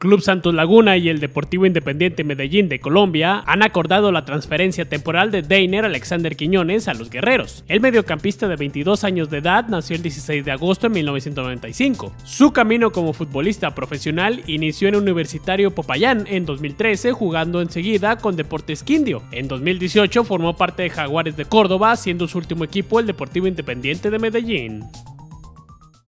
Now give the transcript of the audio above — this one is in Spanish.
Club Santos Laguna y el Deportivo Independiente Medellín de Colombia han acordado la transferencia temporal de Deiner Alexander Quiñones a los guerreros. El mediocampista de 22 años de edad nació el 16 de agosto de 1995. Su camino como futbolista profesional inició en Universitario Popayán en 2013, jugando enseguida con Deportes Quindio. En 2018 formó parte de Jaguares de Córdoba, siendo su último equipo el Deportivo Independiente de Medellín.